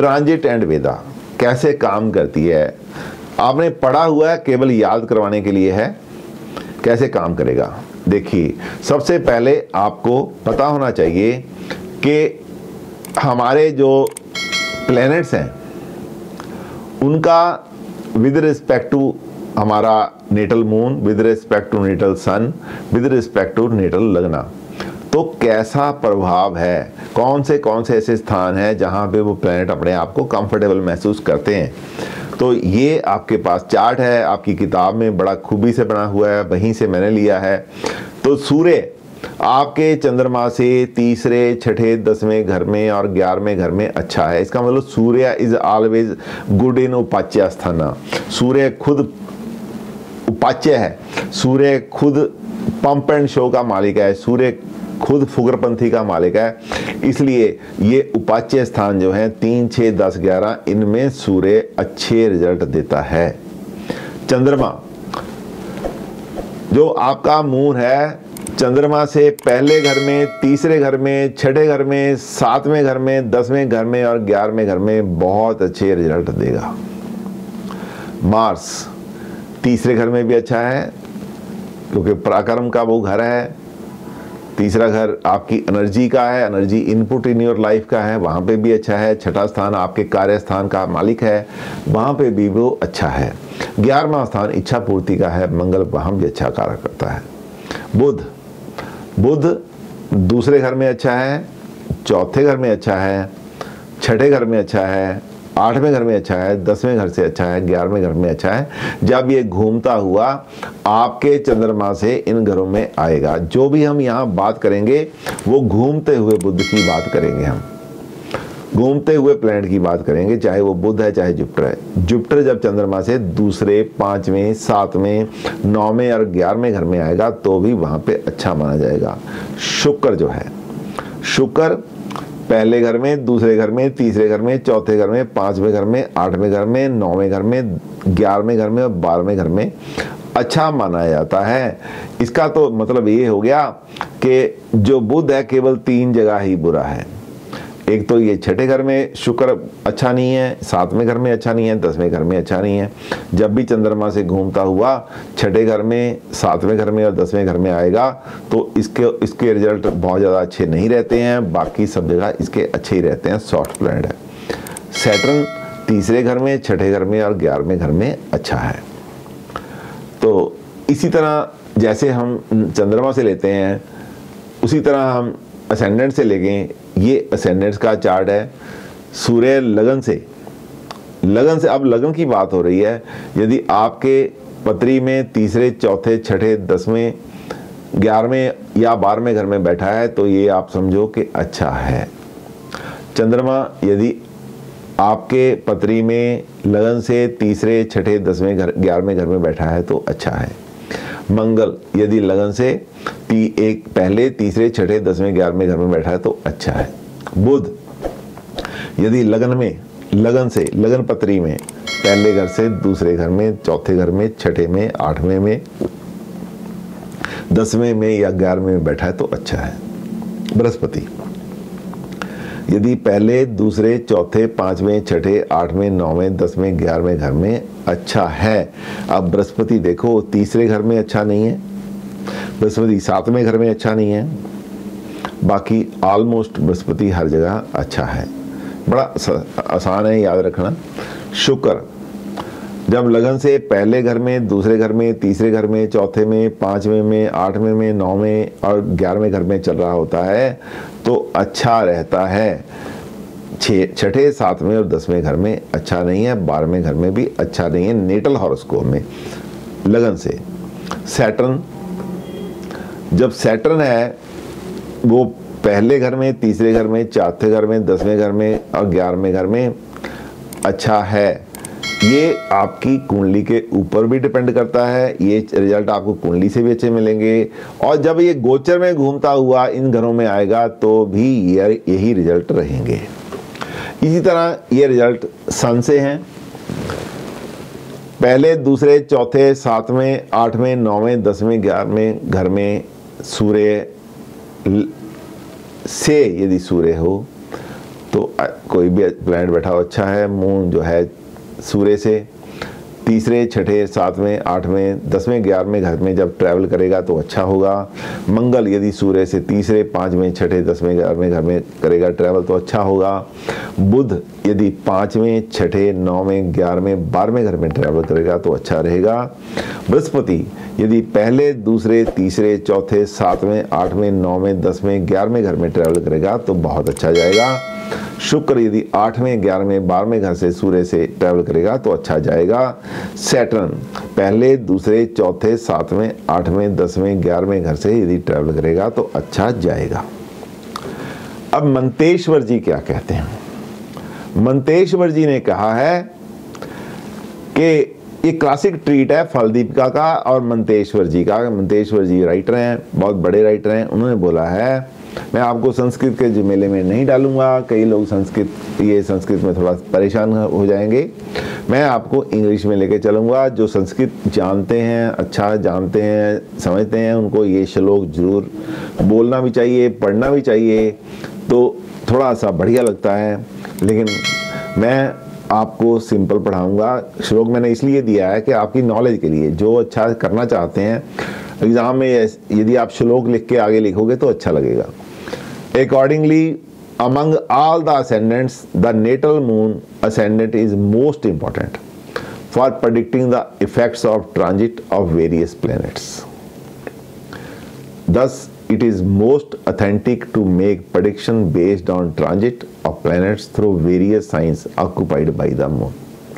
Transit and वेदा कैसे काम करती है, आपने पढ़ा हुआ है, केवल याद करवाने के लिए है। कैसे काम करेगा देखिए, सबसे पहले आपको पता होना चाहिए कि हमारे जो प्लैनेट्स हैं उनका विद रिस्पेक्ट टू हमारा natal moon, with respect to natal sun, with respect to natal लगना, तो कैसा प्रभाव है, कौन से ऐसे स्थान हैं जहां पे वो प्लैनेट अपने आप को कंफर्टेबल महसूस करते हैं। तो ये आपके पास चार्ट है, आपकी किताब में बड़ा खूबी से बना हुआ है, वहीं से मैंने लिया है। तो सूर्य आपके चंद्रमा से तीसरे, छठे, 10वें घर में और 11वें घर में अच्छा है। इसका मतलब सूर्य इज ऑलवेज गुड इन उपाच्य स्थाना। सूर्य खुद उपाच्य है, सूर्य खुद पंप एंड शो का मालिक है, सूर्य खुद फुगरपंथी का मालिक है। इसलिए ये उपाच्य स्थान जो है 3, 6, 10, 11 इनमें सूर्य अच्छे रिजल्ट देता है। चंद्रमा जो आपका मून है, चंद्रमा से पहले घर में, तीसरे घर में, छठे घर में, 7वें घर में, 10वें घर में और 11वें घर में बहुत अच्छे रिजल्ट देगा। मार्स तीसरे घर में भी अच्छा है क्योंकि पराक्रम का वो घर है। तीसरा घर आपकी एनर्जी का है, energy input in your life का है, वहाँ पे भी अच्छा है। छठा स्थान आपके कार्य स्थान का मालिक है, वहाँ पे भी वो अच्छा है। 11वां स्थान इच्छा पूर्ति का है, मंगल वहाँ भी अच्छा कार्य करता है। बुध दूसरे घर में अच्छा है, चौथे घर में अच्छा है, छठे घर में अच्छा है, 8वें घर में अच्छा है, 10वें घर से अच्छा है, 11वें घर में अच्छा है। जब ये घूमता हुआ आपके चंद्रमा से इन घरों में आएगा, जो भी हम यहाँ बात करेंगे वो घूमते हुए बुध की बात करेंगे, हम घूमते हुए प्लैनेट की बात करेंगे, चाहे वो बुध है चाहे जुपिटर है। जुपिटर जब चंद्रमा से दूसरे, 5वें, 7वें, 9वें और 11वें घर में आएगा तो भी वहाँ पे अच्छा माना जाएगा। शुक्र जो है, शुक्र पहले घर में, दूसरे घर में, तीसरे घर में, चौथे घर में, 5वें घर में, 8वें घर में, 9वें घर में, 11वें घर में और 12वें घर में अच्छा माना जाता है। इसका तो मतलब ये हो गया कि जो बुध है केवल 3 जगह ही बुरा है। एक तो ये छठे घर में शुक्र अच्छा नहीं है, 7वें घर में अच्छा नहीं है, 10वें घर में अच्छा नहीं है। जब भी चंद्रमा से घूमता हुआ छठे घर में, 7वें घर में और 10वें घर में आएगा तो इसके रिजल्ट बहुत ज़्यादा अच्छे नहीं रहते हैं, बाकी सब जगह इसके अच्छे ही रहते हैं। सॉफ्ट प्लैनेट है। सैटर्न तीसरे घर में, छठे घर में और 11वें घर में अच्छा है। तो इसी तरह जैसे हम चंद्रमा से लेते हैं उसी तरह हम असेंडेंट से लेंगे। ये असेंडेंट्स का चार्ट है। सूर्य लगन से अब लगन की बात हो रही है। यदि आपके पत्री में तीसरे, चौथे, छठे, 10वें, 11वें या 12वें घर में बैठा है तो ये आप समझो कि अच्छा है। चंद्रमा यदि आपके पत्री में लगन से तीसरे, छठे, 10वें घर, 11वें घर में बैठा है तो अच्छा है। मंगल यदि लगन से एक पहले, तीसरे, छठे, 10वें, 11वें घर में बैठा है तो अच्छा है। बुध यदि लगन से लगन पत्री में पहले घर से दूसरे घर में, चौथे घर में, छठे में, 8वें में, 10वें में या 11वें में बैठा है तो अच्छा है। बृहस्पति यदि पहले, दूसरे, चौथे, 5वें, छठे, 8वें, 9वें, 10वें, 11वें घर में अच्छा है। अब बृहस्पति देखो तीसरे घर में अच्छा नहीं है, बृहस्पति 7वें घर में अच्छा नहीं है, बाकी ऑलमोस्ट बृहस्पति हर जगह अच्छा है। बड़ा आसान है याद रखना। शुक्र जब लगन से पहले घर में, दूसरे घर में, तीसरे घर में, चौथे में, 5वें में, 8वें में, 9वें और 11वें घर में चल रहा होता है तो अच्छा रहता है। छठे, 7वें और 10वें घर में अच्छा नहीं है, 12वें घर में भी अच्छा नहीं है नेटल हॉरोस्कोप में लगन से। सैटर्न जब सैटर्न है वो पहले घर में, तीसरे घर में, चौथे घर में, 10वें घर में और 11वें घर में अच्छा है। ये आपकी कुंडली के ऊपर भी डिपेंड करता है। ये रिजल्ट आपको कुंडली से भी अच्छे मिलेंगे और जब ये गोचर में घूमता हुआ इन घरों में आएगा तो भी यही रिजल्ट रहेंगे। इसी तरह ये रिजल्ट सन से हैं। पहले, दूसरे, चौथे, 7वें, 8वें, 9वें, 10वें, 11वें घर में सूर्य से यदि सूर्य हो तो कोई भी प्लैनेट बैठा हो अच्छा है। मून जो है सूर्य से तीसरे, छठे, सातवें, आठवें, 10वें, 11वें घर में जब ट्रैवल करेगा तो अच्छा होगा। मंगल यदि सूर्य से तीसरे, 5वें, छठे, 10वें, 11वें घर में करेगा ट्रैवल तो अच्छा होगा। बुध यदि 5वें, छठे, 9वें, 11वें, 12वें घर में ट्रैवल करेगा तो अच्छा रहेगा। बृहस्पति यदि पहले, दूसरे, तीसरे, चौथे, 7वें, 8वें, 9वें, 10वें, 11वें घर में ट्रैवल करेगा तो बहुत अच्छा जाएगा। शुक्र यदि 8वें, 11वें, 12वें घर से सूर्य से ट्रैवल करेगा तो अच्छा जाएगा। सैटर्न पहले, दूसरे, चौथे, 7वें, 8वें, 10वें, 11वें घर से यदि ट्रैवल करेगा तो अच्छा जाएगा। अब मंतेश्वर जी क्या कहते हैं? मंतेश्वर जी ने कहा है कि ये क्लासिक ट्रीट है फलदीपिका का और मंतेश्वर जी का। मंतेश्वर जी राइटर हैं, बहुत बड़े राइटर हैं। उन्होंने बोला है, मैं आपको संस्कृत के झमेले में नहीं डालूंगा, कई लोग संस्कृत में थोड़ा परेशान हो जाएंगे। मैं आपको इंग्लिश में लेके चलूंगा। जो संस्कृत जानते हैं, अच्छा जानते हैं, समझते हैं, उनको ये श्लोक जरूर बोलना भी चाहिए, पढ़ना भी चाहिए, तो थोड़ा सा बढ़िया लगता है। लेकिन मैं आपको सिंपल पढ़ाऊंगा। श्लोक मैंने इसलिए दिया है कि आपकी नॉलेज के लिए, जो अच्छा करना चाहते हैं एग्जाम में, यदि आप श्लोक लिख के आगे लिखोगे तो अच्छा लगेगा। Accordingly, among all the ascendants, the natal moon ascendant is most important for predicting the effects of transit of various planets. Thus, it is most authentic to make prediction based on transit of planets through various signs occupied by the moon.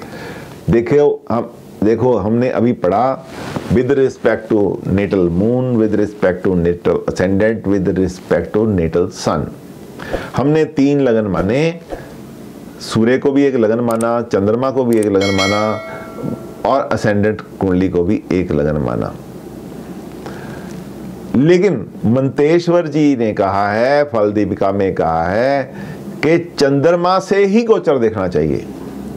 देखो हमने अभी पढ़ा with respect to natal moon, with respect to natal ascendant, with respect to natal sun. हमने 3 लगन माने, सूर्य को भी एक लगन माना, चंद्रमा को भी एक लगन माना और असेंडेंट कुंडली को भी एक लगन माना। लेकिन मंतेश्वर जी ने कहा है, फलदीपिका में कहा है कि चंद्रमा से ही गोचर देखना चाहिए।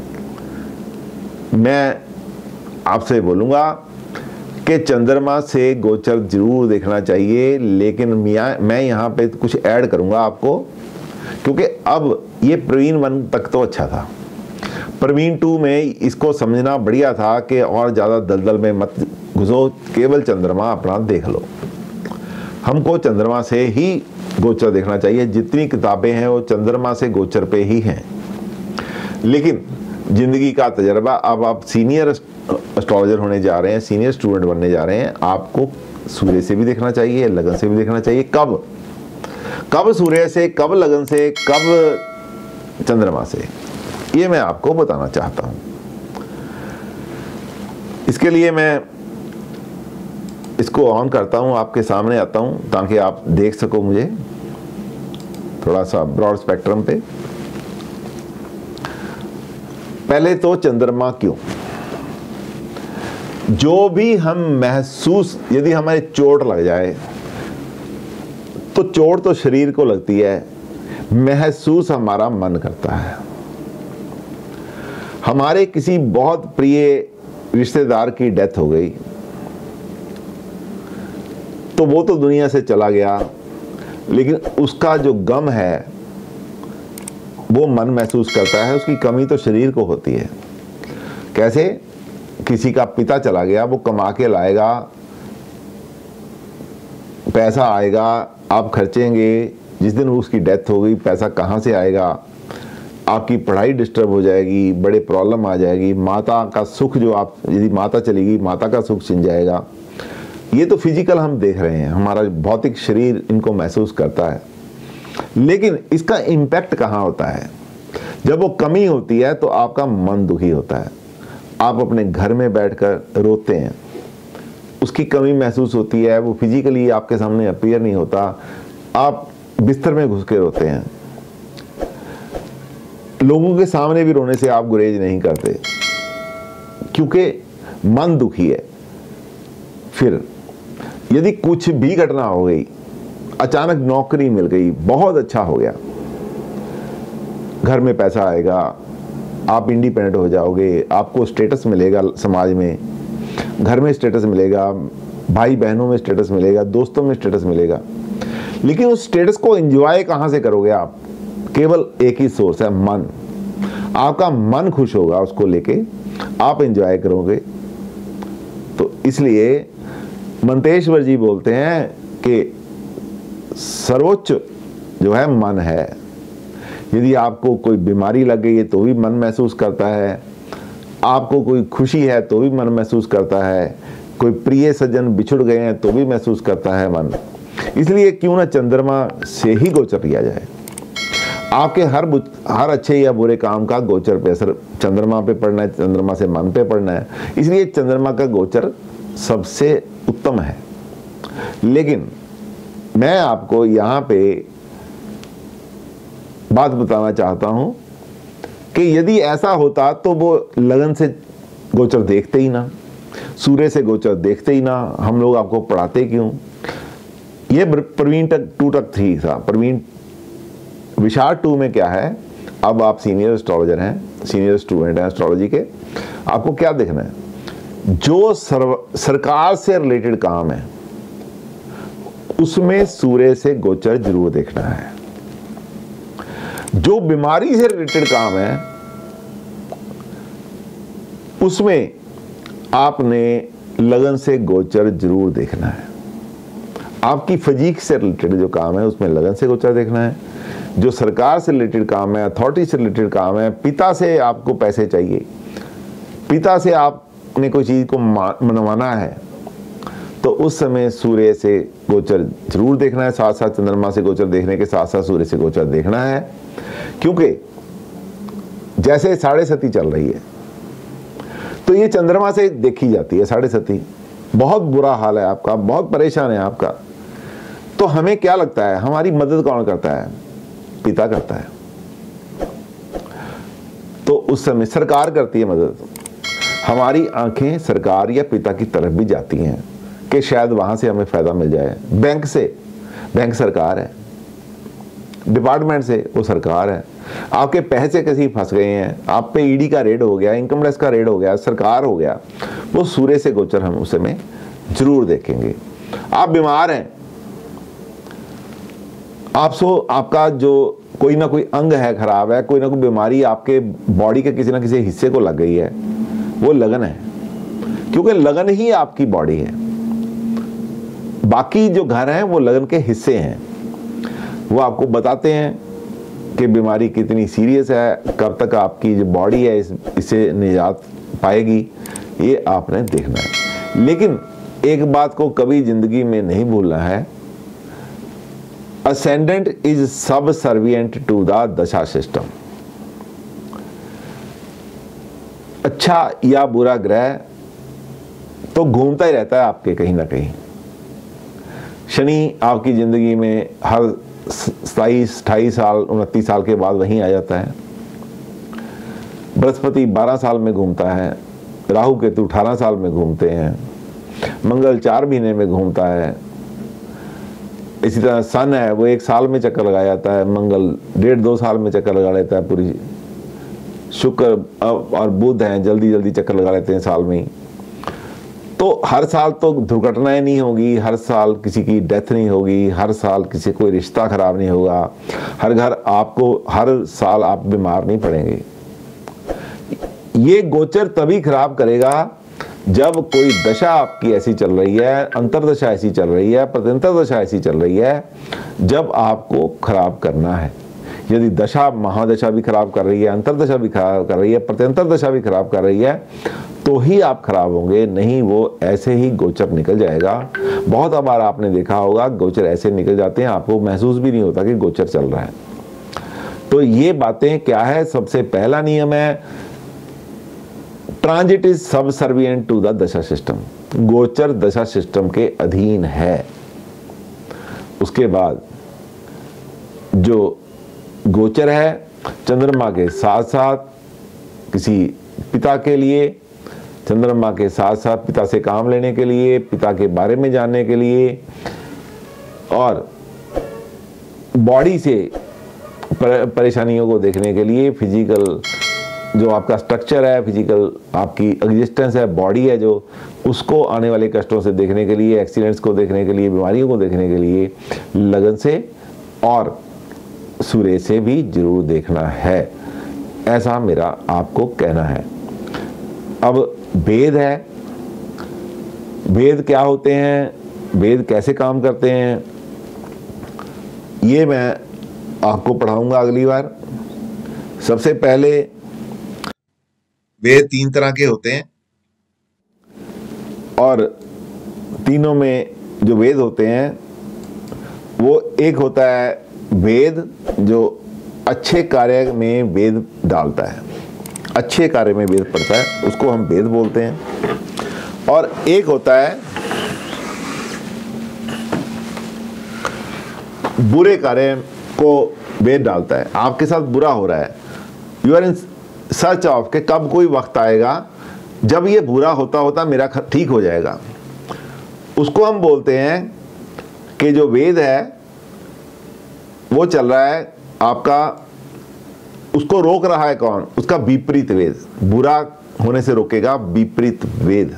मैं आपसे बोलूंगा कि चंद्रमा से गोचर जरूर देखना चाहिए, लेकिन मैं यहाँ पे कुछ ऐड करूंगा आपको, क्योंकि अब ये प्रवीण 1 तक तो अच्छा था। प्रवीण 2 में इसको समझना बढ़िया था कि और ज़्यादा दलदल में मत घुसो, केवल चंद्रमा अपना देख लो। हमको चंद्रमा से ही गोचर देखना चाहिए। जितनी किताबें हैं वो चंद्रमा से गोचर पे ही हैं। लेकिन जिंदगी का तजर्बा, अब आप सीनियर एस्ट्रोलॉजर होने जा रहे हैं, सीनियर स्टूडेंट बनने जा रहे हैं, आपको सूर्य से भी देखना चाहिए, लगन से भी देखना चाहिए। कब सूर्य से, कब लगन से, कब चंद्रमा से, ये मैं आपको बताना चाहता हूं। इसके लिए मैं इसको ऑन करता हूं, आपके सामने आता हूं ताकि आप देख सको मुझे थोड़ा सा ब्रॉड स्पेक्ट्रम पे। पहले तो चंद्रमा क्यों? जो भी हम महसूस, यदि हमारे चोट लग जाए तो चोट तो शरीर को लगती है, महसूस हमारा मन करता है। हमारे किसी बहुत प्रिय रिश्तेदार की डेथ हो गई तो वो तो दुनिया से चला गया, लेकिन उसका जो गम है वो मन महसूस करता है। उसकी कमी तो शरीर को होती है। कैसे? किसी का पिता चला गया, वो कमा के लाएगा, पैसा आएगा, आप खर्चेंगे। जिस दिन उसकी डेथ हो गई, पैसा कहाँ से आएगा? आपकी पढ़ाई डिस्टर्ब हो जाएगी, बड़े प्रॉब्लम आ जाएगी। माता का सुख, जो आप, यदि माता चलेगी, माता का सुख छिन जाएगा। ये तो फिजिकल हम देख रहे हैं, हमारा भौतिक शरीर इनको महसूस करता है। लेकिन इसका इम्पैक्ट कहाँ होता है? जब वो कमी होती है तो आपका मन दुखी होता है। आप अपने घर में बैठकर रोते हैं, उसकी कमी महसूस होती है। वो फिजिकली आपके सामने अपीयर नहीं होता, आप बिस्तर में घुस के रोते हैं। लोगों के सामने भी रोने से आप गुरेज नहीं करते, क्योंकि मन दुखी है। फिर यदि कुछ भी घटना हो गई, अचानक नौकरी मिल गई, बहुत अच्छा हो गया, घर में पैसा आएगा, आप इंडिपेंडेंट हो जाओगे, आपको स्टेटस मिलेगा समाज में, घर में स्टेटस मिलेगा, भाई बहनों में स्टेटस मिलेगा, दोस्तों में स्टेटस मिलेगा। लेकिन उस स्टेटस को एंजॉय कहाँ से करोगे आप? केवल एक ही सोर्स है, मन। आपका मन खुश होगा, उसको लेके आप एंजॉय करोगे। तो इसलिए मंतेश्वर जी बोलते हैं कि सर्वोच्च जो है मन है। यदि आपको कोई बीमारी लग गई है तो भी मन महसूस करता है, आपको कोई खुशी है तो भी मन महसूस करता है, कोई प्रिय सज्जन बिछुड़ गए हैं तो भी महसूस करता है मन। इसलिए क्यों ना चंद्रमा से ही गोचर किया जाए। आपके हर अच्छे या बुरे काम का गोचर पे असर चंद्रमा पे पड़ना है, चंद्रमा से मन पे पड़ना है। इसलिए चंद्रमा का गोचर सबसे उत्तम है। लेकिन मैं आपको यहाँ पे बात बताना चाहता हूँ कि यदि ऐसा होता तो वो लगन से गोचर देखते ही ना, सूर्य से गोचर देखते ही ना, हम लोग आपको पढ़ाते क्यों। ये प्रवीण 2-3 था। प्रवीण विशाल 2 में क्या है, अब आप सीनियर एस्ट्रोलॉजर हैं, सीनियर स्टूडेंट हैं एस्ट्रोलॉजी के, आपको क्या देखना है, जो सरकार से रिलेटेड काम है उसमें सूर्य से गोचर जरूर देखना है। जो बीमारी से रिलेटेड काम है उसमें आपने लगन से गोचर जरूर देखना है। आपकी फिजिक से रिलेटेड जो काम है उसमें लगन से गोचर देखना है। जो सरकार से रिलेटेड काम है, अथॉरिटी से रिलेटेड काम है, पिता से आपको पैसे चाहिए, पिता से आपने कोई चीज को मनवाना है, तो उस समय सूर्य से गोचर जरूर देखना है। साथ साथ चंद्रमा से गोचर देखने के साथ साथ सूर्य से गोचर देखना है। क्योंकि जैसे 7.5 चल रही है तो ये चंद्रमा से देखी जाती है। 7.5 बहुत बुरा हाल है आपका, बहुत परेशान है आपका। तो हमें क्या लगता है, हमारी मदद कौन करता है, पिता करता है। तो उस समय सरकार करती है मदद। हमारी आंखें सरकार या पिता की तरफ भी जाती हैं कि शायद वहां से हमें फायदा मिल जाए। बैंक से, बैंक सरकार है, डिपार्टमेंट से वो सरकार है। आपके पैसे किसी फंस गए हैं, आप पे ईडी का रेड हो गया, इनकम टैक्स का रेड हो गया, सरकार हो गया, वो सूर्य से गोचर हम उस समय जरूर देखेंगे। आप बीमार हैं, आपका जो कोई ना कोई अंग है खराब है, कोई ना कोई बीमारी आपके बॉडी के किसी ना किसी हिस्से को लग गई है, वो लगन है। क्योंकि लगन ही आपकी बॉडी है। बाकी जो घर हैं वो लगन के हिस्से हैं। वो आपको बताते हैं कि बीमारी कितनी सीरियस है, कब तक आपकी जो बॉडी है इससे निजात पाएगी, ये आपने देखना है। लेकिन एक बात को कभी जिंदगी में नहीं भूलना है, ascendant is subservient to the dasha system. अच्छा या बुरा ग्रह तो घूमता ही रहता है आपके कहीं ना कहीं। शनि आपकी जिंदगी में हर 27, 28 साल, 29 साल के बाद वहीं आ जाता है। बृहस्पति 12 साल में घूमता है, राहु केतु 18 साल में घूमते हैं, मंगल 4 महीने में घूमता है। इसी तरह सन है, वो 1 साल में चक्कर लगा जाता है, मंगल 1.5-2 साल में चक्कर लगा लेता है पूरी। शुक्र और बुध हैं, जल्दी जल्दी चक्कर लगा लेते हैं साल में ही। तो हर साल तो दुर्घटनाएं नहीं होगी, हर साल किसी की डेथ नहीं होगी, हर साल किसी कोई रिश्ता खराब नहीं होगा, हर साल आप बीमार नहीं पड़ेंगे। ये गोचर तभी खराब करेगा जब कोई दशा आपकी ऐसी चल रही है, अंतरदशा ऐसी चल रही है, प्रत्यंतर दशा ऐसी चल रही है, जब आपको खराब करना है। यदि दशा महादशा भी खराब कर रही है, अंतरदशा भी खराब कर रही है, प्रत्यंतर दशा भी खराब कर रही है, तो ही आप खराब होंगे, नहीं वो ऐसे ही गोचर निकल जाएगा। बहुत बार आपने देखा होगा गोचर ऐसे निकल जाते हैं, आपको महसूस भी नहीं होता कि गोचर चल रहा है। तो ये बातें क्या है, सबसे पहला नियम है transit is subservient to the dasha system. गोचर दशा सिस्टम के अधीन है। उसके बाद जो गोचर है चंद्रमा के साथ साथ किसी पिता के लिए, चंद्रमा के साथ साथ पिता से काम लेने के लिए, पिता के बारे में जानने के लिए, और बॉडी से परेशानियों को देखने के लिए, फिजिकल जो आपका स्ट्रक्चर है, फिजिकल आपकी एग्जिस्टेंस है, बॉडी है जो, उसको आने वाले कष्टों से देखने के लिए, एक्सीडेंट्स को देखने के लिए, बीमारियों को देखने के लिए लगन से, और सूर्य से भी जरूर देखना है, ऐसा मेरा आपको कहना है। अब वेद है, वेद क्या होते हैं, वेद कैसे काम करते हैं, ये मैं आपको पढ़ाऊंगा अगली बार। सबसे पहले वेद 3 तरह के होते हैं और तीनों में जो वेद होते हैं वो एक होता है वेद जो अच्छे कार्य में वेद डालता है, अच्छे कार्य में वेद पड़ता है, उसको हम वेद बोलते हैं। और एक होता है बुरे कार्य को वेद डालता है। आपके साथ बुरा हो रहा है, you are in search of के कब कोई वक्त आएगा जब ये बुरा होता होता मेरा ठीक हो जाएगा, उसको हम बोलते हैं कि जो वेद है वो चल रहा है आपका, उसको रोक रहा है कौन, उसका विपरीत वेद, बुरा होने से रोकेगा विपरीत वेद।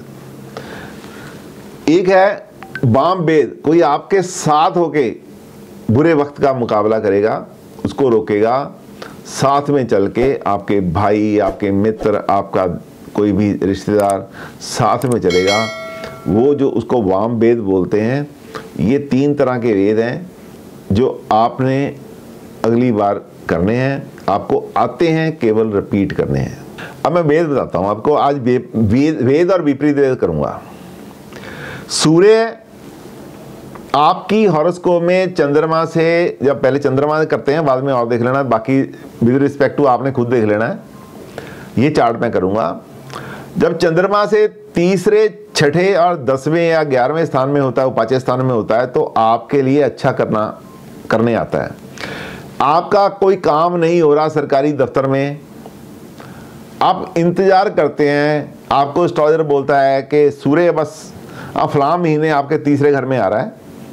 एक है वाम वेद, कोई आपके साथ होके बुरे वक्त का मुकाबला करेगा, उसको रोकेगा, साथ में चल के आपके भाई, आपके मित्र, आपका कोई भी रिश्तेदार साथ में चलेगा, वो जो उसको वाम वेद बोलते हैं। ये 3 तरह के वेद हैं जो आपने अगली बार करने हैं, आपको आते हैं, केवल रिपीट करने हैं। अब मैं वेद बताता हूं आपको, आज वेद और विपरीत वेद करूंगा। सूर्य आपकी हॉरोस्कोप में चंद्रमा से, जब पहले चंद्रमा करते हैं बाद में और देख लेना, बाकी विद रिस्पेक्ट टू आपने खुद देख लेना है, ये चार्ट मैं करूंगा। जब चंद्रमा से तीसरे, छठे और 10वें या 11वें स्थान में होता है, 5वें स्थान में होता है, तो आपके लिए अच्छा करने आता है। आपका कोई काम नहीं हो रहा सरकारी दफ्तर में, आप इंतजार करते हैं, आपको एस्ट्रोलॉजर बोलता है कि सूर्य बस फलां महीने आपके तीसरे घर में आ रहा है,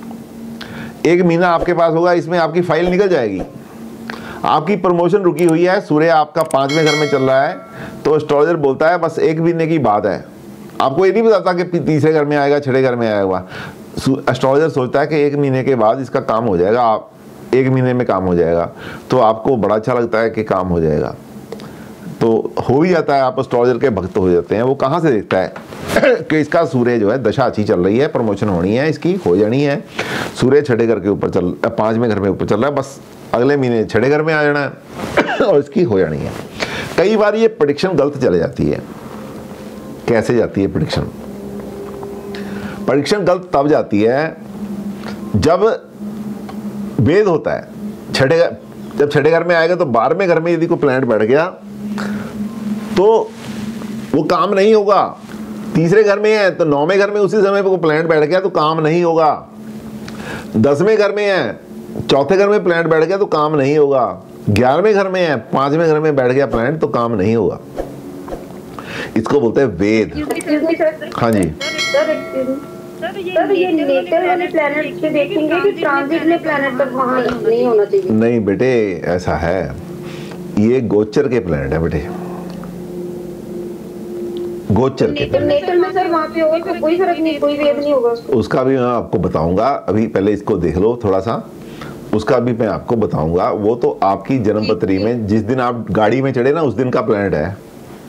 1 महीना आपके पास होगा, इसमें आपकी फाइल निकल जाएगी, आपकी प्रमोशन रुकी हुई है, सूर्य आपका 5वें घर में चल रहा है, तो एस्ट्रोलॉजर बोलता है बस 1 महीने की बात है। आपको ये नहीं बताता कि तीसरे घर में आएगा, छठे घर में आएगा। एस्ट्रोलॉजर सोचता है कि 1 महीने के बाद इसका काम हो जाएगा, आप 1 महीने में काम हो जाएगा, तो आपको बड़ा अच्छा लगता है कि काम हो जाएगा, तो हो ही जाता है, आप एस्ट्रोलॉजर के भक्त हो जाते हैं। वो कहाँ से देखता है कि इसका सूर्य जो है दशा अच्छी चल रही है, प्रमोशन होनी है, इसकी हो जानी है, सूर्य छठे घर के ऊपर 5वें घर में ऊपर चल रहा है, बस अगले महीने छठे घर में आ जाना है और इसकी हो जानी है। कई बार ये प्रेडिक्शन गलत चले जाती है। कैसे जाती है प्रेडिक्शन? प्रेडिक्शन गलत तब जाती है जब वेद होता है जब छठे घर में आएगा, तो 12वें घर में यदि कोई प्लैनेट बैठ गया तो वो काम नहीं होगा। तीसरे घर में है तो 9वें घर में उसी समय पे कोई प्लैनेट बैठ गया तो काम नहीं होगा। 10वें घर में है, चौथे घर में प्लैनेट बैठ गया तो काम नहीं होगा। 11वें घर में है, 5वें घर में बैठ गया प्लैनेट तो काम नहीं होगा। इसको बोलते हैं वेद। हाँ जी सर, ये नेटल वाले प्लैनेट पे देखेंगे कि ट्रांजिट में प्लैनेट तक वहां नहीं होना चाहिए? नहीं बेटे, ऐसा है, ये गोचर के प्लैनेट है बेटे, गोचर के। नेटल में सर वहां पे होगा तो कोई फर्क नहीं, कोई वेद नहीं होगा उसका भी मैं आपको बताऊंगा। अभी पहले इसको देख लो थोड़ा सा, उसका भी मैं आपको बताऊंगा। वो तो आपकी जन्मपत्री में जिस दिन आप गाड़ी में चढ़े ना, उस दिन का प्लैनेट है।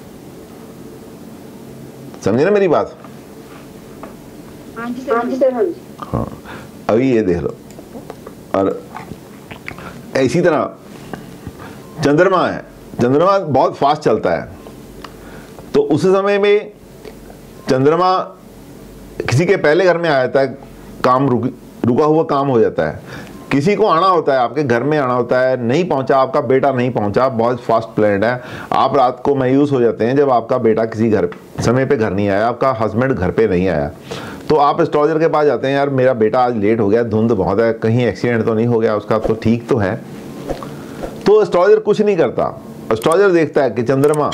समझे ना मेरी बात? हाँ जी सर, हाँ जी। हाँ, अभी ये देख लो। और इसी तरह चंद्रमा है, चंद्रमा बहुत फास्ट चलता है, तो उस समय में चंद्रमा किसी के पहले घर में आ जाता है, काम रुका हुआ काम हो जाता है। किसी को आना होता है, आपके घर में आना होता है, नहीं पहुंचा, आपका बेटा नहीं पहुंचा, बहुत फास्ट प्लैनेट है, आप रात को मायूस हो जाते हैं जब आपका बेटा किसी घर समय पे घर नहीं आया, आपका हस्बैंड घर पे नहीं आया, तो आप एस्ट्रोलॉजर के पास जाते हैं, यार मेरा बेटा आज लेट हो गया, धुंध बहुत है, कहीं एक्सीडेंट तो नहीं हो गया उसका, तो ठीक तो है। तो एस्ट्रोलॉजर कुछ नहीं करता, एस्ट्रोलॉजर देखता है कि चंद्रमा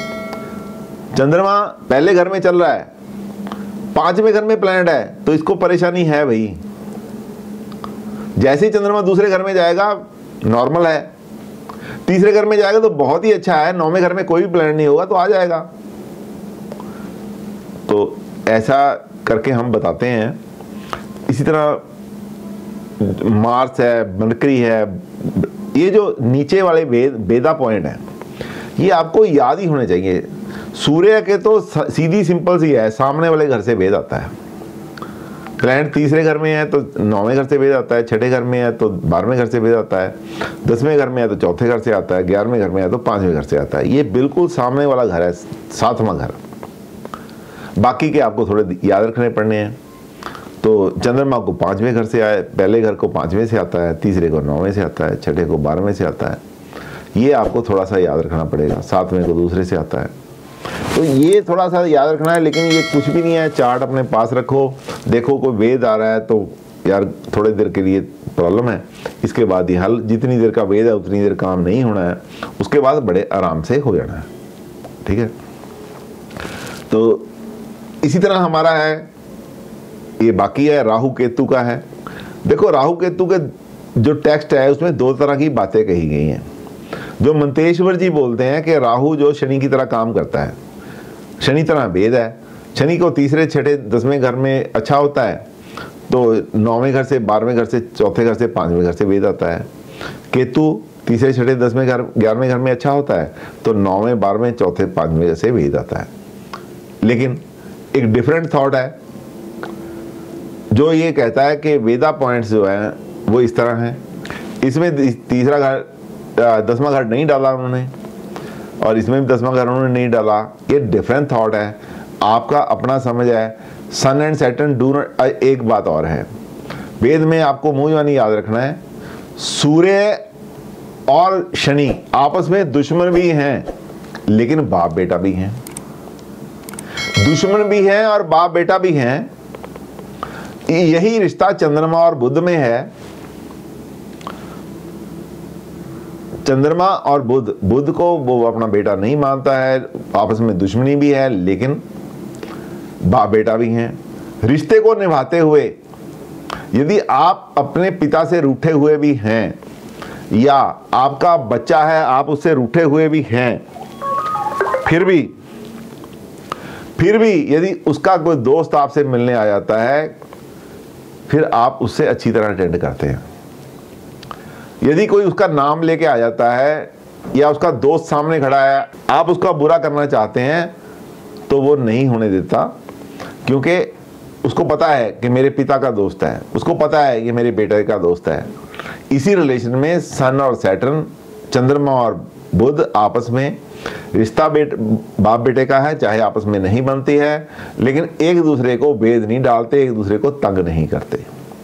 पहले घर में चल रहा है, 5वें घर में प्लैनेट है, तो इसको परेशानी है भाई। जैसे ही चंद्रमा दूसरे घर में जाएगा नॉर्मल है, तीसरे घर में जाएगा तो बहुत ही अच्छा है, 9वें घर में कोई भी प्लैनेट नहीं होगा तो आ जाएगा। तो ऐसा करके हम बताते हैं। इसी तरह मार्स है, मरकरी है, ये जो नीचे वाले वेदा पॉइंट है ये आपको याद ही होने चाहिए। सूर्य के तो सीधी सिंपल सी है, सामने वाले घर से भेद आता है। प्लैनेट तीसरे घर में है तो 9वें घर से भेद आता है, छठे घर में है तो 12वें घर से भेद आता है, 10वें घर में है तो चौथे घर से आता है, 11वें घर में है तो 5वें घर से आता है। ये बिल्कुल सामने वाला घर है, 7वां घर। बाकी के आपको थोड़े याद रखने पड़ने हैं। तो चंद्रमा को 5वें घर से आए, पहले घर को 5वें से आता है, तीसरे को 9वें से आता है, छठे को 12वें से आता है। ये आपको थोड़ा सा याद रखना पड़ेगा। 7वें को दूसरे से आता है, तो ये थोड़ा सा याद रखना है। लेकिन ये कुछ भी नहीं है, चार्ट अपने पास रखो, देखो कोई वेद आ रहा है तो यार थोड़ी देर के लिए प्रॉब्लम है, इसके बाद ही हल। जितनी देर का वेद है उतनी देर काम नहीं होना है, उसके बाद बड़े आराम से हो जाना है। ठीक है, तो इसी तरह हमारा है ये बाकी है राहु केतु का है। देखो राहु केतु के जो टेक्स्ट है उसमें 2 तरह की बातें कही गई हैं। जो मंतेश्वर जी बोलते हैं कि राहु जो शनि की तरह काम करता है, शनि तरह वेद है, शनि को तीसरे छठे 10वें घर में अच्छा होता है तो 9वें घर से 12वें घर से चौथे घर से 5वें घर से वेद आता है। केतु तीसरे छठे 10वें घर 11वें घर में अच्छा होता है तो 9वें 12वें चौथे 5वें घर से वेद आता है। लेकिन एक डिफरेंट थॉट है जो ये कहता है कि वेदा पॉइंट्स जो है वो इस तरह हैं। इसमें तीसरा घर 10वां घर नहीं डाला उन्होंने और इसमें भी 10वां घर उन्होंने नहीं डाला। ये डिफरेंट थॉट है, आपका अपना समझ है। Sun and Saturn do not. एक बात और है, वेद में आपको मुंह जवानी याद रखना है, सूर्य और शनि आपस में दुश्मन भी हैं लेकिन बाप बेटा भी हैं। दुश्मन भी हैं और बाप बेटा भी हैं। यही रिश्ता चंद्रमा और बुध में है। चंद्रमा और बुध को वो अपना बेटा नहीं मानता है, आपस में दुश्मनी भी है लेकिन बाप बेटा भी हैं। रिश्ते को निभाते हुए यदि आप अपने पिता से रूठे हुए भी हैं या आपका बच्चा है आप उससे रूठे हुए भी हैं, फिर भी यदि उसका कोई दोस्त आपसे मिलने आ जाता है फिर आप उससे अच्छी तरह अटेंड करते हैं। यदि कोई उसका नाम लेके आ जाता है या उसका दोस्त सामने खड़ा है, आप उसका बुरा करना चाहते हैं तो वो नहीं होने देता, क्योंकि उसको पता है कि मेरे पिता का दोस्त है, उसको पता है कि मेरे बेटे का दोस्त है। इसी रिलेशन में सन और सैटर्न, चंद्रमा और बुध आपस में रिश्ता बाप बेटे का है, चाहे आपस में नहीं बनती है लेकिन एक दूसरे को भेद नहीं डालते, एक दूसरे को तंग नहीं करते।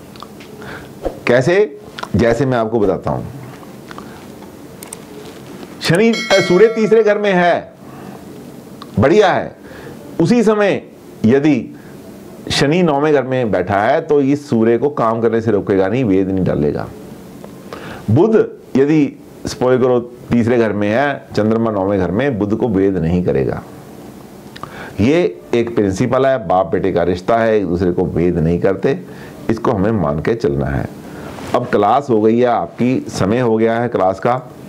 कैसे? जैसे मैं आपको बताता हूं। शनि सूर्य तीसरे घर में है, बढ़िया है। उसी समय यदि शनि 9वें घर में बैठा है तो इस सूर्य को काम करने से रोकेगा नहीं, वेद नहीं डालेगा। बुध यदि सपोज करो तीसरे घर में है, चंद्रमा 9वें घर में, बुध को वेद नहीं करेगा। ये एक प्रिंसिपल है, बाप बेटे का रिश्ता है, एक दूसरे को वेद नहीं करते, इसको हमें मान के चलना है। अब क्लास हो गई है आपकी, समय हो गया है क्लास का।